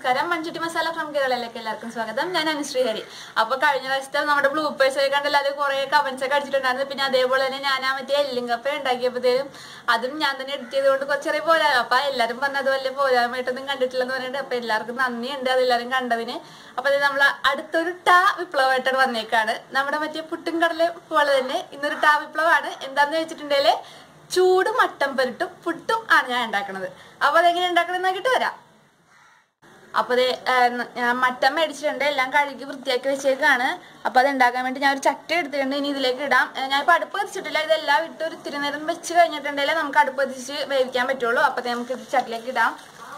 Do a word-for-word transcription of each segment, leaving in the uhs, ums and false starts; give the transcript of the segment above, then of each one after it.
നമസ്കാരം. മൺചട്ടി മസാല ഫ്രം കേരളയിലേക്ക് എല്ലാവർക്കും സ്വാഗതം. ഞാൻ അനുശ്രീ ഹരി. അപ്പൊ കഴിഞ്ഞ പ്രാവശ്യത്തെ നമ്മുടെ ബ്ലൂപ്പേഴ്സ് ഒക്കെ കണ്ട് എല്ലാവരും കുറെ കമന്റ്സ് ഒക്കെ അടിച്ചിട്ടുണ്ടായിരുന്നു. പിന്നെ അതേപോലെ തന്നെ ഞാൻ ആ മറ്റേ എല്ലിങ്കപ്പ ഉണ്ടാക്കിയപ്പോഴത്തേക്കും അതും ഞാൻ തന്നെ എഡിറ്റ് ചെയ്തുകൊണ്ട് കുറച്ചേറെ പോരാ. അപ്പൊ എല്ലാവരും പറഞ്ഞത് വല്ല പോരായ്മയായിട്ടൊന്നും കണ്ടിട്ടില്ലെന്ന് പറഞ്ഞിട്ട് അപ്പൊ എല്ലാവർക്കും നന്ദിയുണ്ട് അതെല്ലാവരും കണ്ടതിന്. അപ്പൊ അത് നമ്മൾ അടുത്തൊരു ടാ വിപ്ലവമായിട്ടാണ് വന്നേക്കാണ്. നമ്മുടെ മറ്റേ പുട്ടും കടല പോലെ തന്നെ ഇന്നൊരു ടാ വിപ്ലവമാണ്. എന്താന്ന് വെച്ചിട്ടുണ്ടെങ്കില് ചൂട് മട്ടൻ പരിട്ടും പുട്ടും ആണ് ഞാൻ ഉണ്ടാക്കുന്നത്. അപ്പൊ അതെങ്ങനെ ഉണ്ടാക്കണം നോക്കിട്ട് വരാം. അപ്പൊ അത് ഞാൻ മട്ടൻ മേടിച്ചിട്ടുണ്ട്, എല്ലാം കഴുകി വൃത്തിയാക്കി വെച്ചേക്കാണ്. അപ്പൊ അത് ഉണ്ടാക്കാൻ വേണ്ടി ഞാൻ ഒരു ചട്ടി എടുത്തിട്ടുണ്ട്. ഇനി ഇതിലേക്ക് ഇടാം. ഞാൻ ഇപ്പൊ അടുപ്പ് വെച്ചിട്ടില്ല, ഇതെല്ലാം ഇട്ട് ഒരു ഇത്തിരി നേരം വെച്ച് കഴിഞ്ഞിട്ടുണ്ടെങ്കിൽ നമുക്ക് അടുപ്പ് വെച്ച് വേവിക്കാൻ പറ്റുള്ളൂ. അപ്പൊ നമുക്ക് ഇത് ചട്ടിലേക്ക് ഇടാം.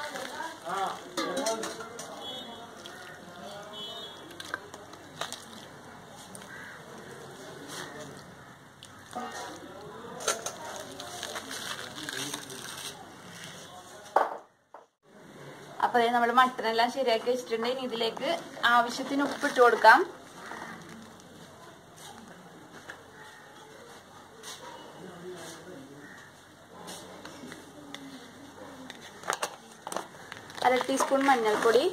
അപ്പൊ നമ്മൾ മട്ടനെല്ലാം ശരിയാക്കി വെച്ചിട്ടുണ്ട്. ഇനി ഇതിലേക്ക് ആവശ്യത്തിന് ഉപ്പിട്ട് കൊടുക്കാം. അര ടീസ്പൂൺ മഞ്ഞൾപ്പൊടി,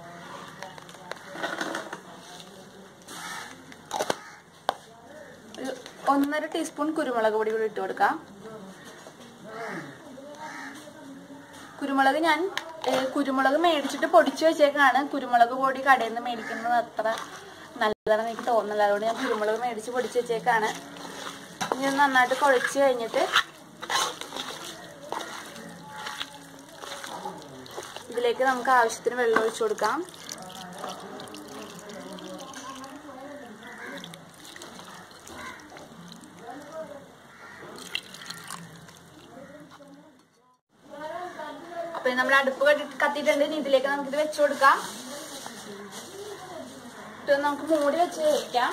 ഒരു ഒന്നര ടീസ്പൂൺ കുരുമുളക് പൊടി കൂടി ഇട്ട് കൊടുക്കാം. കുരുമുളക് ഞാൻ കുരുമുളക് മേടിച്ചിട്ട് പൊടിച്ചു വെച്ചേക്കാണ്. കുരുമുളക് പൊടി കടയിൽ നിന്ന് മേടിക്കുന്നത് അത്ര നല്ലതാണെന്ന് എനിക്ക് തോന്നുന്നില്ല. അതുകൊണ്ട് ഞാൻ കുരുമുളക് മേടിച്ച് പൊടിച്ചു വെച്ചേക്കാണ്. ഇനി നന്നായിട്ട് കുഴച്ച് കഴിഞ്ഞിട്ട് ഇതിലേക്ക് നമുക്ക് ആവശ്യത്തിന് വെള്ളം ഒഴിച്ചു കൊടുക്കാം. അപ്പൊ നമ്മൾ അടുപ്പ് കത്തിയിട്ടുണ്ട്. ഇനി ഇതിലേക്ക് നമുക്ക് ഇത് വെച്ചു കൊടുക്കാം. നമുക്ക് മൂടി വെച്ച് കഴിക്കാം.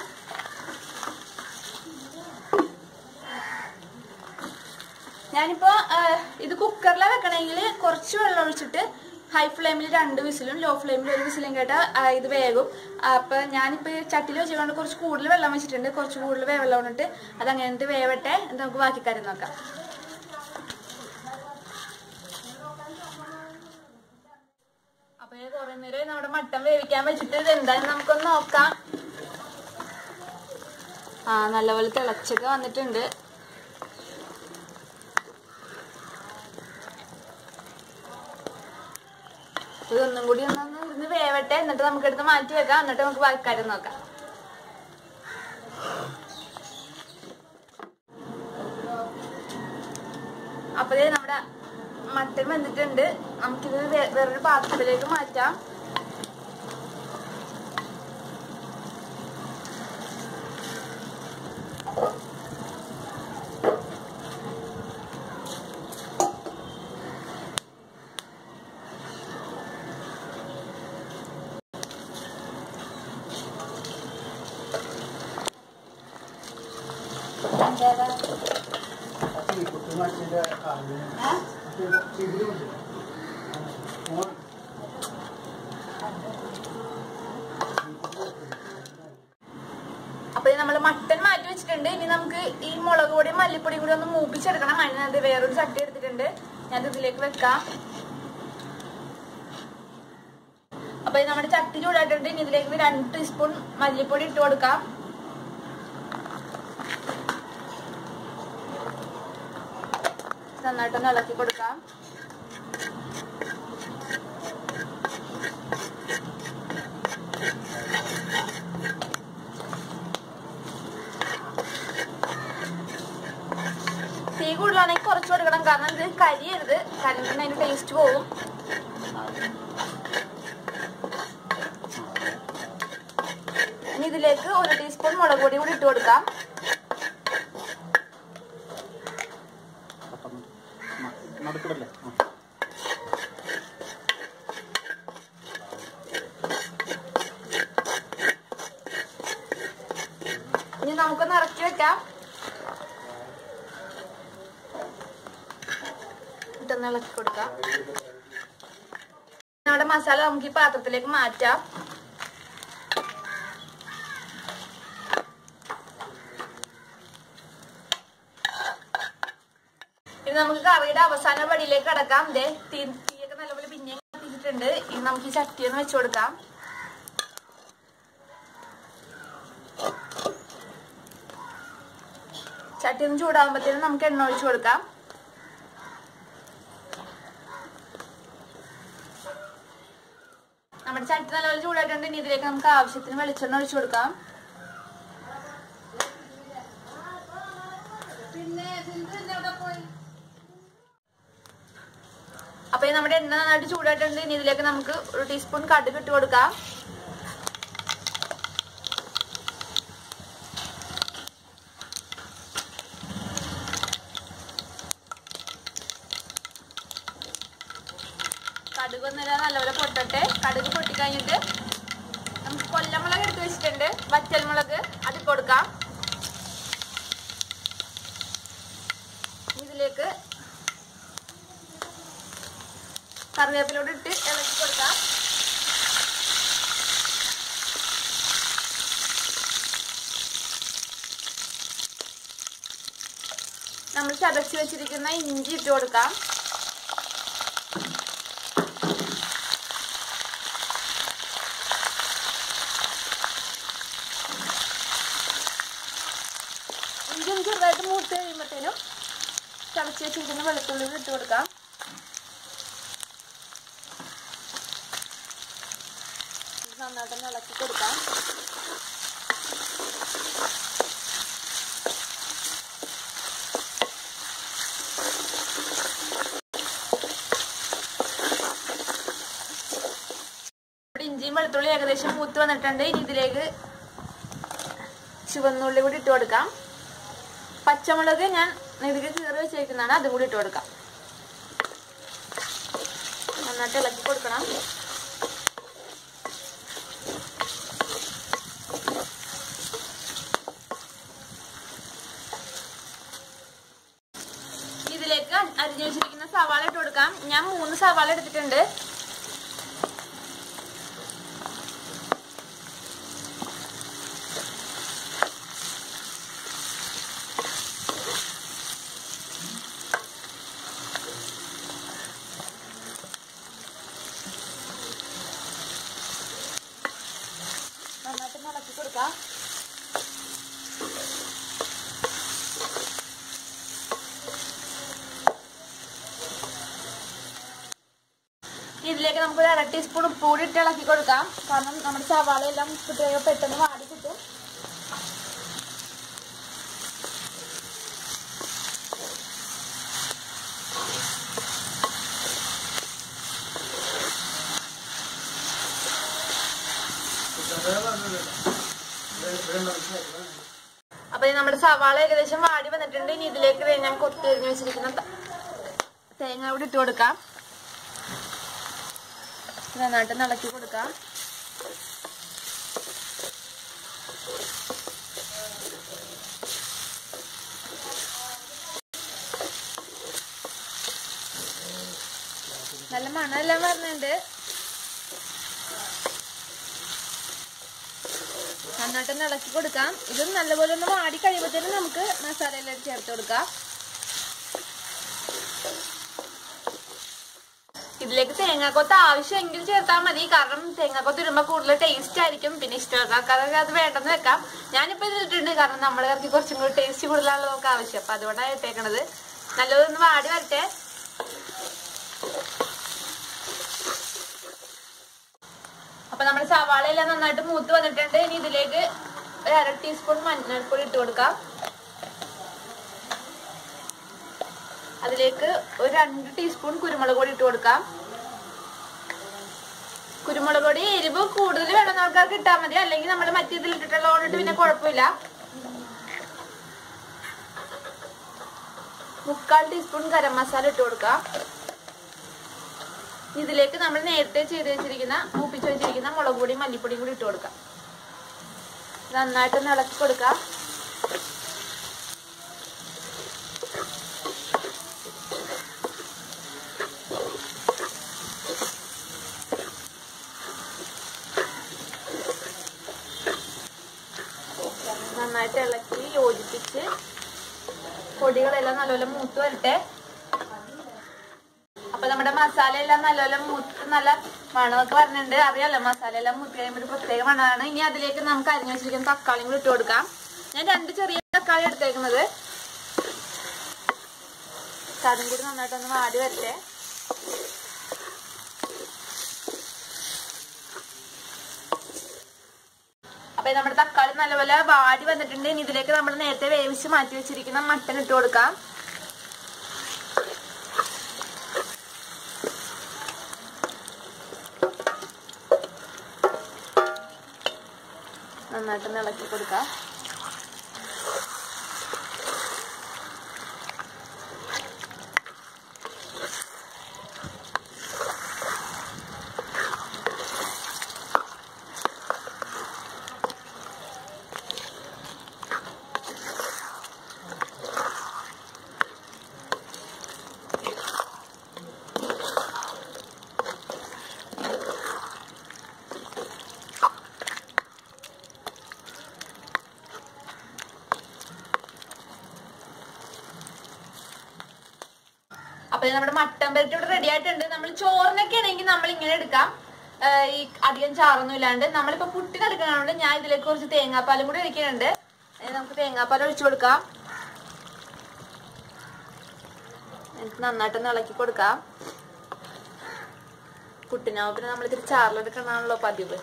ഞാനിപ്പോ ഇത് കുക്കറിലാണ് വെക്കണമെങ്കിൽ കുറച്ച് വെള്ളം ഒഴിച്ചിട്ട് ഹൈ ഫ്ലെയിമിൽ രണ്ട് വിസിലും ലോ ഫ്ലെയിമിൽ ഒരു വിസിലും കേട്ടാ ഇത് വേകും. അപ്പൊ ഞാനിപ്പോ ചട്ടിയിൽ വെച്ചുകൊണ്ട് കുറച്ച് കൂടുതൽ വെള്ളം വെച്ചിട്ടുണ്ട്. കുറച്ച് കൂടുതൽ വെള്ളം വന്നിട്ട് അത് അങ്ങനെ വേവട്ടെ. നമുക്ക് ബാക്കി കാര്യം നോക്കാം. അപ്പൊ കുറെ നേരം നമ്മുടെ മട്ടൻ വേവിക്കാൻ വെച്ചിട്ട് ഇത് എന്തായാലും നമുക്കൊന്ന് നോക്കാം. ആ നല്ലപോലെ തിളച്ചൊക്കെ വന്നിട്ടുണ്ട്. ഇതൊന്നും കൂടി ഒന്നൊന്ന് ഇരുന്ന് വേവട്ടെ. എന്നിട്ട് നമുക്ക് എടുത്ത് മാറ്റി വെക്കാം. എന്നിട്ട് നമുക്ക് ബാക്കി കാര്യം നോക്കാം. അപ്പഴേ നമ്മുടെ മട്ടൻ വെന്തിട്ടുണ്ട്. നമുക്കിത് വേറൊരു പാത്രത്തിലേക്ക് മാറ്റാം. അപ്പൊ നമ്മൾ മട്ടൻ മാറ്റി വെച്ചിട്ടുണ്ട്. ഇനി നമുക്ക് ഈ മുളക് പൊടിയും മല്ലിപ്പൊടിയും കൂടി ഒന്ന് മൂപ്പിച്ചെടുക്കണം. അതിനകത്ത് വേറൊരു ചട്ടി എടുത്തിട്ടുണ്ട്. ഞാൻ ഇതിലേക്ക് വെക്കാം. അപ്പൊ നമ്മുടെ ചട്ടി ചൂടായിട്ടുണ്ട്. ഇനി ഇതിലേക്ക് രണ്ട് ടീസ്പൂൺ മല്ലിപ്പൊടി ഇട്ട് കൊടുക്കാം. നന്നായിട്ടൊന്ന് ഇളക്കി കൊടുക്കാം. തീ കൂടുതലാണെങ്കിൽ കുറച്ച് കൊടുക്കണം. കാരണം ഇത് കരിയരുത്, കരിഞ്ഞിട്ട് അതിന്റെ ടേസ്റ്റ് പോകും. ഇനി ഇതിലേക്ക് ഒരു ടീസ്പൂൺ മുളക് പൊടി കൂടി ഇട്ട് കൊടുക്കാം. ഇനി നമുക്കൊന്ന് ഇറക്കി വെക്കാം. ഇട്ടൊന്ന് ഇളക്കി കൊടുക്കാം. നമ്മുടെ മസാല നമുക്ക് ഈ പാത്രത്തിലേക്ക് മാറ്റാം. ഇനി നമുക്ക് കറിയുടെ അവസാന പടിയിലേക്ക് കടക്കാം. ദേ തീയൊക്കെ നല്ലപോലെ പിന്നെ ചൂടായിട്ടുണ്ട്. ഇനി നമുക്ക് ഈ ചട്ടി ഒന്ന് വെച്ചു കൊടുക്കാം. ചട്ടി ഒന്ന് ചൂടാകുമ്പോഴത്തേനും നമുക്ക് എണ്ണ ഒഴിച്ചു കൊടുക്കാം. നമ്മുടെ ചട്ടി നല്ലപോലെ ചൂടായിട്ടുണ്ട്. ഇനി ഇതിലേക്ക് നമുക്ക് ആവശ്യത്തിന് വെളിച്ചെണ്ണ ഒഴിച്ചു കൊടുക്കാം. അപ്പൊ നമ്മുടെ എണ്ണ നന്നായിട്ട് ചൂടായിട്ടുണ്ട്. ഇനി ഇതിലേക്ക് നമുക്ക് ഒരു ടീസ്പൂൺ കടുക് ഇട്ട് കൊടുക്കാം. കടുക് ഒന്നര നല്ലപോലെ പൊട്ടട്ടെ. കടുക് പൊട്ടിക്കഴിഞ്ഞിട്ട് നമുക്ക് കൊല്ലമുളക് എടുത്ത് വെച്ചിട്ടുണ്ട്, വറ്റൽമുളക് അതിട്ട് കൊടുക്കാം. ഇതിലേക്ക് കറിവേപ്പിലോട്ട് ഇട്ട് ഇളക്കി കൊടുക്കാം. നമ്മൾ ചതച്ച് വെച്ചിരിക്കുന്ന ഇഞ്ചി ഇട്ട് കൊടുക്കാം. ഇഞ്ചി ചെറുതായിട്ട് മൂത്ത് കഴിയുമ്പോഴത്തേനും ചതച്ച് വെച്ചിരിക്കുന്ന വെളുത്തുള്ളി ഇട്ട് കൊടുക്കാം. നന്നായിട്ട് ഇളക്കി കൊടുക്കാം. ഇഞ്ചിയും വെളുത്തുള്ളി ഏകദേശം മൂത്ത് വന്നിട്ടുണ്ട്. ഇനി ഇതിലേക്ക് ചുവന്നുള്ളി കൂടി ഇട്ട് കൊടുക്കാം. പച്ചമുളക് ഞാൻ നെടുകെ കീറി വെച്ചേക്കുന്നതാണ്, അതും കൂടി ഇട്ട് കൊടുക്കാം. നന്നായിട്ട് ഇളക്കി കൊടുക്കണം. ഇതിലേക്ക് അരിഞ്ഞു വെച്ചിരിക്കുന്ന സവാള ഇട്ട് കൊടുക്കാം. ഞാൻ മൂന്ന് സവാള എടുത്തിട്ടുണ്ട്. നന്നായിട്ട് ഇളക്കി കൊടുക്കാം. ഇതിലേക്ക് നമുക്ക് ഒരു അര ടീസ്പൂൺ ഉപ്പ് കൂടി ഇട്ട് ഇളക്കി കൊടുക്കാം. കാരണം നമ്മുടെ സവാള എല്ലാം ഉപ്പിട്ട് പെട്ടെന്ന് വാടി കിട്ടും. അപ്പൊ നമ്മുടെ സവാള ഏകദേശം വാടി വന്നിട്ടുണ്ട്. ഇനി ഇതിലേക്ക് ഞാൻ കൊത്തി എറിഞ്ഞു വെച്ചിരിക്കുന്ന തേങ്ങ കൂടി ഇട്ട് കൊടുക്കാം. നന്നായിട്ട് ഇളക്കി കൊടുക്കാം. നല്ല മണമെല്ലാം വരുന്നുണ്ട്. നന്നായിട്ട് ഇളക്കി കൊടുക്കാം. ഇത് നല്ലപോലെ ഒന്ന് വാടി കഴിയുമ്പോഴത്തേനും നമുക്ക് മസാലയെല്ലാം ചേർത്ത് കൊടുക്കാം. ഇതിലേക്ക് തേങ്ങാക്കൊത്ത് ആവശ്യമെങ്കിൽ ചേർത്താൽ മതി. കാരണം തേങ്ങാക്കൊത്ത് ഇടുമ്പോൾ കൂടുതൽ ടേസ്റ്റ് ആയിരിക്കും. പിന്നെ ഇഷ്ടമൊക്കെ അത് വേണ്ടെന്ന് വെക്കാം. ഞാനിപ്പോ ഇത് ഇട്ടിട്ടുണ്ട്, കാരണം നമ്മുടെ കറിക്ക് കുറച്ചും കൂടി ടേസ്റ്റ് കൂടുതലാണല്ലോ നമുക്ക് ആവശ്യം. അപ്പൊ അതുകൊണ്ടാണ് ഇട്ടേക്കണത്. നല്ലതൊന്ന് വാടി വരട്ടെ. അപ്പൊ നമ്മുടെ സവാളയെല്ലാം നന്നായിട്ട് മൂത്ത് വന്നിട്ടുണ്ട്. ഇനി ഇതിലേക്ക് ഒരു അര ടീസ്പൂൺ മഞ്ഞൾപ്പൊടി ഇട്ട് കൊടുക്കാം. അതിലേക്ക് ഒരു രണ്ട് ടീസ്പൂൺ കുരുമുളക് പൊടി ഇട്ട് കൊടുക്കാം. കുരുമുളക് പൊടി എരിവ് കൂടുതൽ വേണമെന്ന് ആൾക്കാർക്ക് ഇട്ടാൽ മതി, അല്ലെങ്കിൽ നമ്മൾ മറ്റേതിൽ ഇട്ടിട്ടുള്ളതുകൊണ്ടിട്ട് പിന്നെ കുഴപ്പമില്ല. മുക്കാൽ ടീസ്പൂൺ ഗരം മസാല ഇട്ട് കൊടുക്കാം. ഇതിലേക്ക് നമ്മൾ നേരത്തെ ചെയ്ത് വെച്ചിരിക്കുന്ന മൂപ്പിച്ച് വെച്ചിരിക്കുന്ന മുളക് പൊടി മല്ലിപ്പൊടിയും കൂടി ഇട്ട് കൊടുക്കാം. നന്നായിട്ടൊന്ന് ഇളക്കി കൊടുക്കാം. നന്നായിട്ട് ഇളക്കി യോജിപ്പിച്ച് പൊടികളെല്ലാം നല്ലപോലെ മൂത്ത് വരട്ടെ. അപ്പൊ നമ്മുടെ മസാല എല്ലാം നല്ലപോലെ മൂത്ത് നല്ല മണമൊക്കെ വരുന്നുണ്ട്. അറിയാലോ മസാല എല്ലാം മൂത്ത് കഴിയുമ്പോൾ ഒരു പ്രത്യേക മണമാണ്. ഇനി അതിലേക്ക് നമുക്ക് അരിഞ്ഞു വെച്ചിരിക്കുന്ന തക്കാളിയും കൂടി ഇട്ട് കൊടുക്കാം. ഞാൻ രണ്ട് ചെറിയ തക്കാളി എടുത്തേക്കുന്നത്. അതും കൂടി നന്നായിട്ടൊന്ന് വാടി വരട്ടെ. അപ്പൊ നമ്മുടെ തക്കാളി നല്ലപോലെ വാടി വന്നിട്ടുണ്ട്. ഇനി ഇതിലേക്ക് നമ്മൾ നേരത്തെ വേവിച്ച് മാറ്റി വെച്ചിരിക്കുന്ന മട്ടൻ ഇട്ട് കൊടുക്കാം. നന്നായിട്ട് ഇളക്കി കൊടുക്കാം. അപ്പൊ നമ്മുടെ മട്ടൻ പെരട്ടി ഇവിടെ റെഡി ആയിട്ടുണ്ട്. നമ്മൾ ചോറിനൊക്കെ ആണെങ്കിൽ നമ്മൾ ഇങ്ങനെ എടുക്കാം, ഈ അധികം ചാറൊന്നും ഇല്ലാണ്ട്. നമ്മളിപ്പോ പുട്ടിനെടുക്കാനുണ്ട്. ഞാൻ ഇതിലേക്ക് കുറച്ച് തേങ്ങാപ്പാലും കൂടി ഒഴിക്കുന്നുണ്ട്. നമുക്ക് തേങ്ങാപ്പാൽ ഒഴിച്ചു കൊടുക്കാം. എനിക്ക് നന്നായിട്ടൊന്ന് ഇളക്കി കൊടുക്കാം. പുട്ടിനാവുമ്പോ പിന്നെ നമ്മൾ ഇത്തിരി ചാറിലെടുക്കണാണല്ലോ പതിവ്.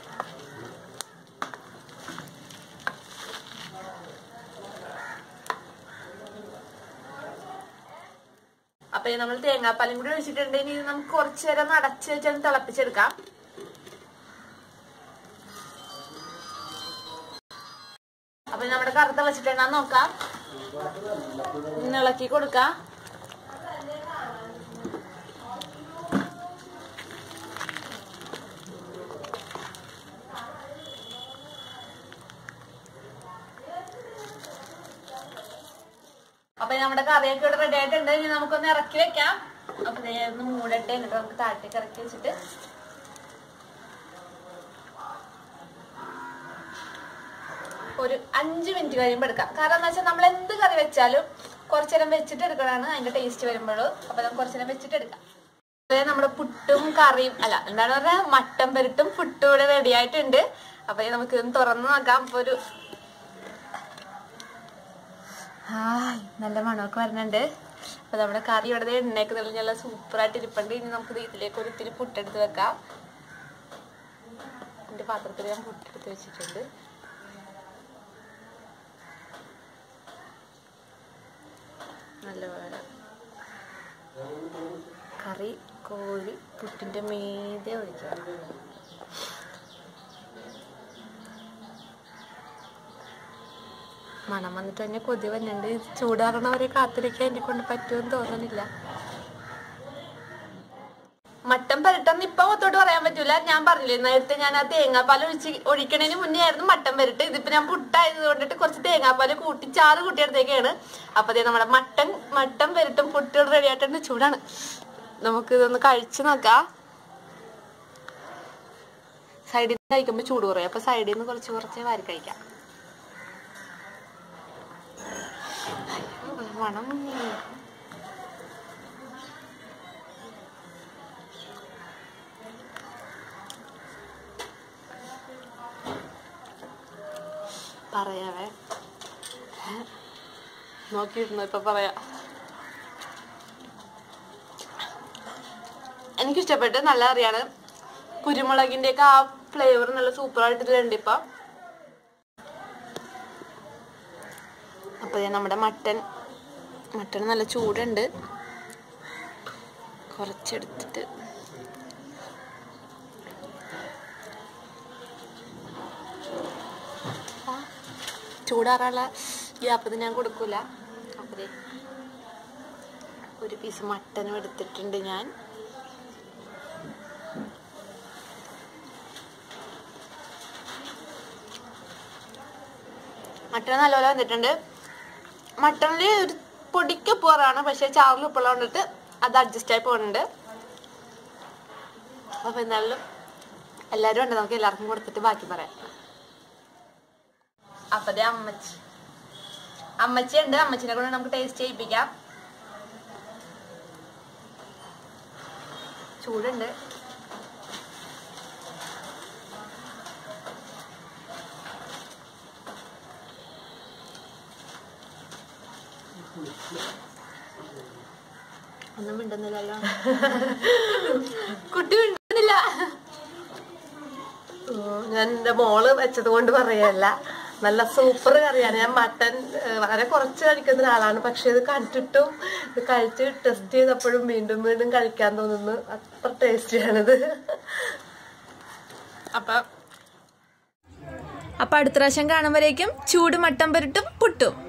അപ്പൊ നമ്മൾ തേങ്ങാപ്പാലും കൂടി ഒഴിച്ചിട്ടുണ്ട്. ഇനി നമുക്ക് കുറച്ചു നേരം അടച്ച് വെച്ചാൽ തിളപ്പിച്ചെടുക്കാം. അപ്പൊ നമ്മുടെ കറി തിളച്ചിട്ടുണ്ടെന്ന് നോക്കാം. ഇളക്കി കൊടുക്കാം. അപ്പൊ നമ്മുടെ കറിയൊക്കെ ഇവിടെ റെഡി ആയിട്ടുണ്ട്. ഇനി നമുക്കൊന്ന് ഇറക്കി വെക്കാം. അപ്പൊ ഒന്ന് മൂടട്ടെ. എന്നിട്ട് നമുക്ക് താഴത്തേക്ക് ഇറക്കി വെച്ചിട്ട് ഒരു അഞ്ച് മിനിറ്റ് കഴിയുമ്പോൾ എടുക്കാം. കാരണം എന്താ വെച്ചാൽ നമ്മൾ എന്ത് കറി വെച്ചാലും കുറച്ചു നേരം വെച്ചിട്ട് എടുക്കണതാണ് അതിന്റെ ടേസ്റ്റ് വരുമ്പോഴോ. അപ്പൊ നമുക്ക് കുറച്ചു നേരം വെച്ചിട്ട് എടുക്കാം. അതെ, നമ്മുടെ പുട്ടും കറിയും അല്ല എന്താണ് പറഞ്ഞാ മട്ടൻ പെരട്ടും പുട്ടും ഇവിടെ റെഡി ആയിട്ടുണ്ട്. അപ്പൊ നമുക്ക് ഇതൊന്ന് തുറന്ന് നോക്കാം. അപ്പൊ ഒരു ഹായ് നല്ല മണമൊക്കെ വരുന്നുണ്ട്. അപ്പൊ നമ്മുടെ കറി ഇവിടെ എണ്ണയൊക്കെ നല്ല സൂപ്പറായിട്ട് ഇരിപ്പുണ്ട്. ഇനി നമുക്ക് ഇതിലേക്ക് ഒരു ഇത്തിരി പുട്ടെടുത്ത് വെക്കാം. എന്റെ പാത്രത്തിൽ ഞാൻ പുട്ടെടുത്ത് വെച്ചിട്ടുണ്ട്. നല്ലപോലെ കറി കോഴി പുട്ടിന്റെ മീതെ ഒഴിക്കാം. മണം വന്നിട്ട് തന്നെ കൊതി വന്നുണ്ട്. ചൂടാറണവരെ കാത്തിരിക്കാൻ എന്നെ കൊണ്ട് പറ്റുമെന്ന് തോന്നുന്നില്ല. മട്ടൻ പെരട്ടെന്ന് ഇപ്പൊ ഒത്തോട്ട് പറയാൻ പറ്റൂല. ഞാൻ പറഞ്ഞില്ലേ നേരത്തെ ഞാൻ ആ തേങ്ങാപ്പാൽ ഒഴിച്ച് ഒഴിക്കണതിന് മുന്നേ ആയിരുന്നു മട്ടൻ പെരട്ട്. ഇതിപ്പോ ഞാൻ പുട്ടായത് കൊണ്ടിട്ട് കുറച്ച് തേങ്ങാപ്പാൽ കൂട്ടി ചാറ് കൂട്ടിയെടുത്തേക്കാണ്. അപ്പൊ നമ്മുടെ മട്ടൻ മട്ടൻ പെരട്ടും പുട്ടും റെഡി ആയിട്ടുണ്ട്. ചൂടാണ്. നമുക്ക് ഇതൊന്ന് കഴിച്ചു നോക്കാം. സൈഡിൽ നിന്ന് കഴിക്കുമ്പോ ചൂട് കുറയും. അപ്പൊ സൈഡിൽ നിന്ന് കുറച്ച് കുറച്ച് വാരി കഴിക്കാം. മണം പറയാവേ നോക്കിയിരുന്നു. ഇപ്പൊ പറയാ എനിക്കിഷ്ടപ്പെട്ട് നല്ല കറിയാണ്. കുരുമുളകിന്റെ ഒക്കെ ആ ഫ്ലേവർ നല്ല സൂപ്പറായിട്ട് ഇതിലുണ്ട് ഇപ്പൊ. അപ്പൊ നമ്മുടെ മട്ടൻ മട്ടൺ നല്ല ചൂടുണ്ട്. കുറച്ചെടുത്തിട്ട് ചൂടാറാനുള്ള ഗ്യാപ്പ് ഞാൻ കൊടുക്കൂല. അപ്പേ ഒരു പീസ് മട്ടനും എടുത്തിട്ടുണ്ട് ഞാൻ. മട്ടൺ നല്ലപോലെ വന്നിട്ടുണ്ട്. മട്ടണില് ഒരു പൊടിക്ക് പോറാണ്, പക്ഷെ ചാറിൽ ഉപ്പുള്ള കൊണ്ടിട്ട് അത് അഡ്ജസ്റ്റ് ആയി പോകുന്നുണ്ട്. അപ്പൊ എന്നാലും എല്ലാരും ഉണ്ട്, നമുക്ക് എല്ലാവർക്കും കൊടുത്തിട്ട് ബാക്കി പറയാം. അപ്പതേ അമ്മച്ചി അമ്മച്ചി ഉണ്ട്. അമ്മച്ചിനെ കൊണ്ട് നമുക്ക് ടേസ്റ്റ് ചെയ്യിപ്പിക്കാം. ചൂടുണ്ട്. ഒന്നും മിണ്ടുന്നില്ലല്ലോ. കുട്ടി മിണ്ടുന്നില്ല. ഞാൻ എന്റെ മോള് വെച്ചത് കൊണ്ട് പറയല്ല, നല്ല സൂപ്പർ കറിയാണ്. ഞാൻ മട്ടൻ വളരെ കുറച്ച് കഴിക്കുന്ന ഒരാളാണ്, പക്ഷെ ഇത് കണ്ടിട്ടും ഇത് കഴിച്ച് ടെസ്റ്റ് ചെയ്തപ്പോഴും വീണ്ടും വീണ്ടും കഴിക്കാൻ തോന്നുന്നു. അത്ര ടേസ്റ്റിയാണിത്. അപ്പൊ അപ്പൊ അടുത്ത പ്രാവശ്യം കാണുമ്പോഴേക്കും ചൂട് മട്ടൻ പുരട്ടും പുട്ടും.